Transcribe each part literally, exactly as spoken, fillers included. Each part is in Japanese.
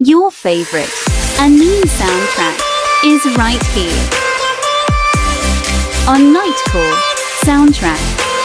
Your favorite anime soundtrack is right here on Nightcore Soundtrack.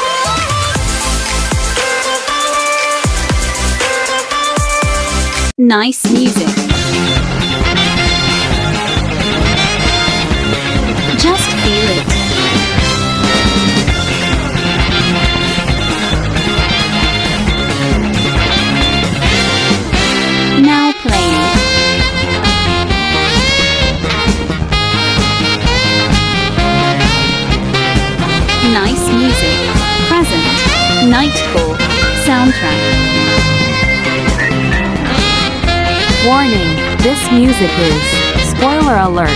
Nice music. Just feel it. Now playing. Nice music. Present. Nightcore Soundtrack. Warning, this music is spoiler alert.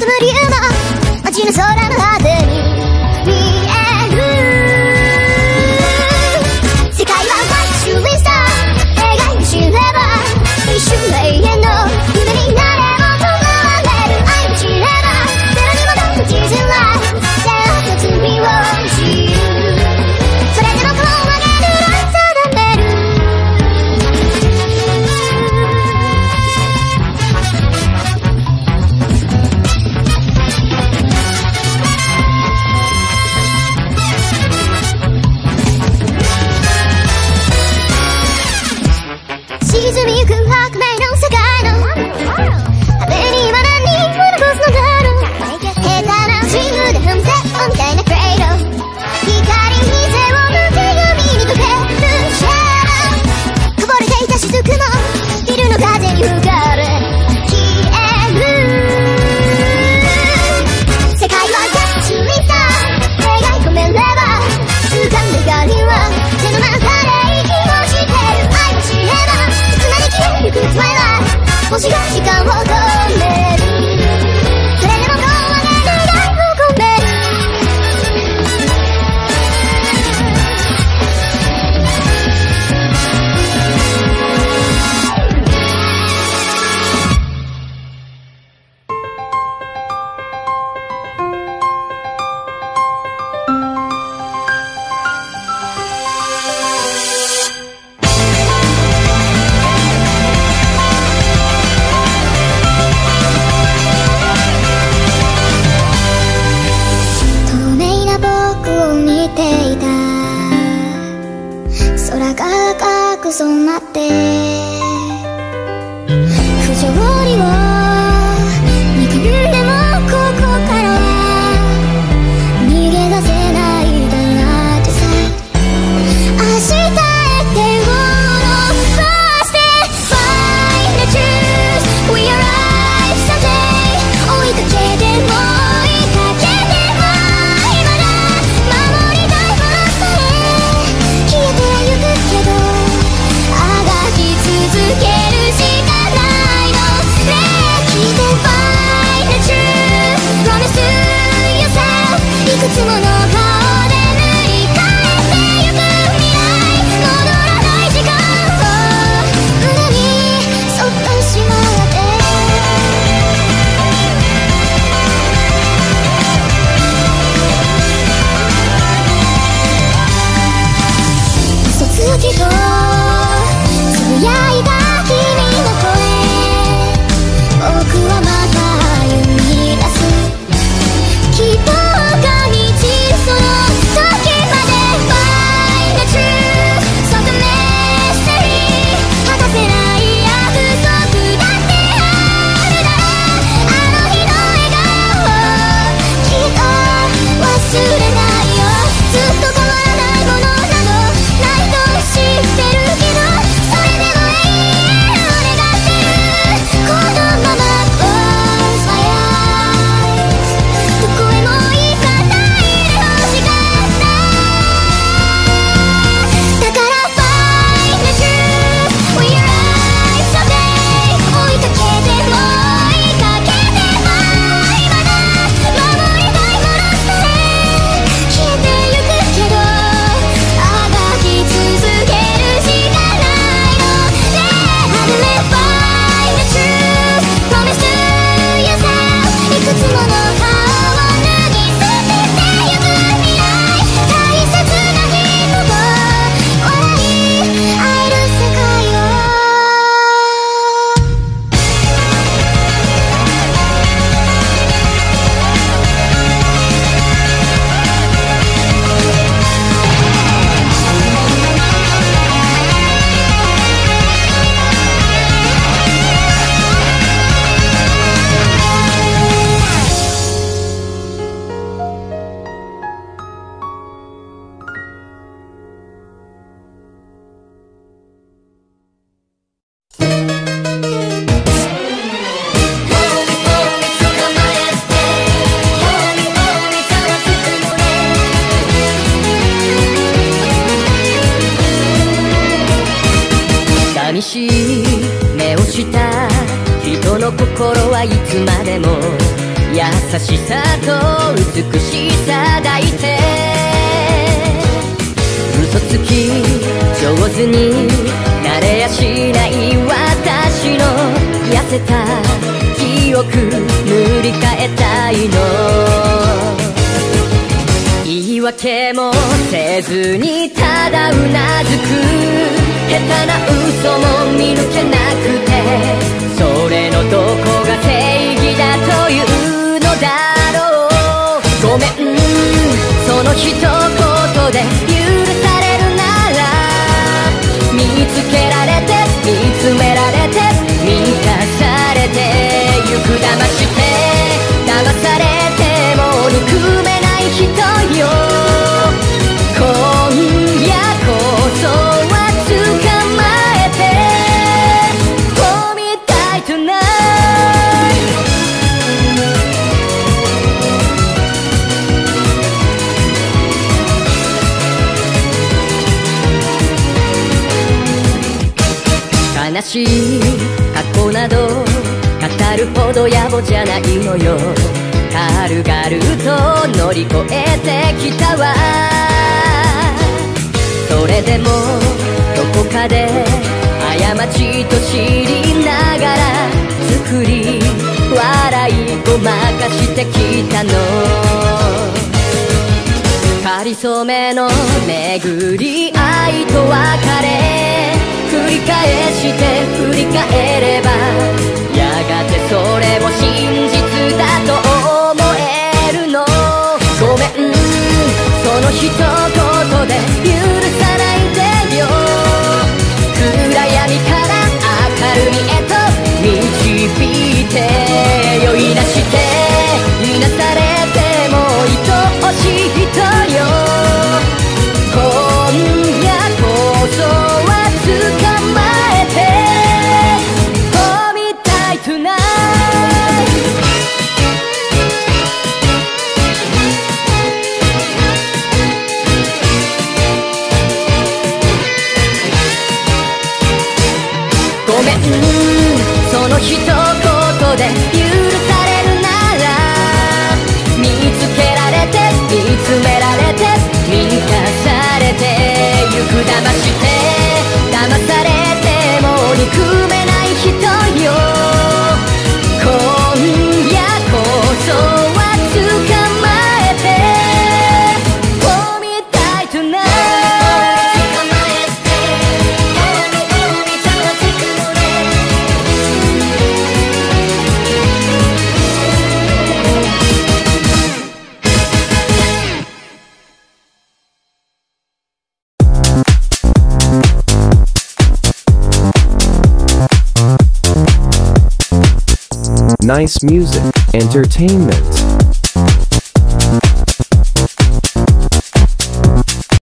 む理由も街の空の果てに見える。世界はワイシュリスター描いて知れば一瞬永遠の夢になれ求められる。愛を知ればゼロに戻る地図はゼロの罪を知る。それでもこう上げるライト定める。沈みゆく白明の世界の果てには何を残すのだろう。下手なスイングで踏んせみたいなクレイド。光に背を向け海に溶けるシャドウ。こぼれていた雫もビルの風に吹かれ消える。世界はガチリさ描い込めれば掴んだ鍵は手の中で息をしてる。愛を知ればゆくトゥエライト星が時間を止める。それでもこう上げるライフを込める。空が赤く染まって不条理を憎んでもここからは逃げ出せないだなってさ。明日へ手を伸ばして Find the truth We arrive someday 追いかけても追いかけても今だ守りたいものさえ消えてゆくけどあがき続けるしかないのね。聞いて Find the truth Promise to yourself いくつもの顔で塗り替えてゆく未来戻らない時間を胸にそっとしまって嘘つきとつぶやいた君の声僕はまた歩み出す希望が満ちるその時まで Find the truth そっとメッセージ果たせない約束だってあるならあの日の笑顔をきっと忘れないよ。ずっと変わらないものなどないと知ってるけどそれでも永遠を願ってる。このまま Close my eyes どこへも行かないで欲しかっただから Find the truth We arrive someday 追いかけても追いかけても今だ守りたいものさえ消えてゆくけどあがき続けるしかないのね。I'll find the truth Promise to yourself いくつもの顔を脱ぎ捨ててゆく未来大切な人と笑い合える世界を寂しい目をした人の心はいつまでも優しさと美しさ抱いて嘘つき上手になれやしない私の痩せた記憶塗り替えたいの言い訳もせずにただうなずく下手な嘘も見抜けなくてそれのどこが正義だというのだろうごめんその一言で許されるなら見つけられて見つめられて満たされてゆく騙して騙されても憎めない人よ今夜こそは捕まえて Hold me tight tonight 悲しい過去など語るほど野暮じゃないのよ軽々と乗り越えてきたわそれでもどこかで過ちと知りながら作り笑いごまかしてきたのかりそめの巡り合いと別れ繰り返して振り返ればやがてそれも真実だと思えるのごめんその一言で許さないでよ暗闇から明るみへと導いて酔いなしていなされても愛おしい人よ今夜こそは捕まえて Hold me tight tonight ごめんその一言で許されるなら見つけられて見つめられて満たされてゆく騙して騙されても憎めない人よ今夜こそは捕まえて Hold me tight tonight Nice music, entertainment.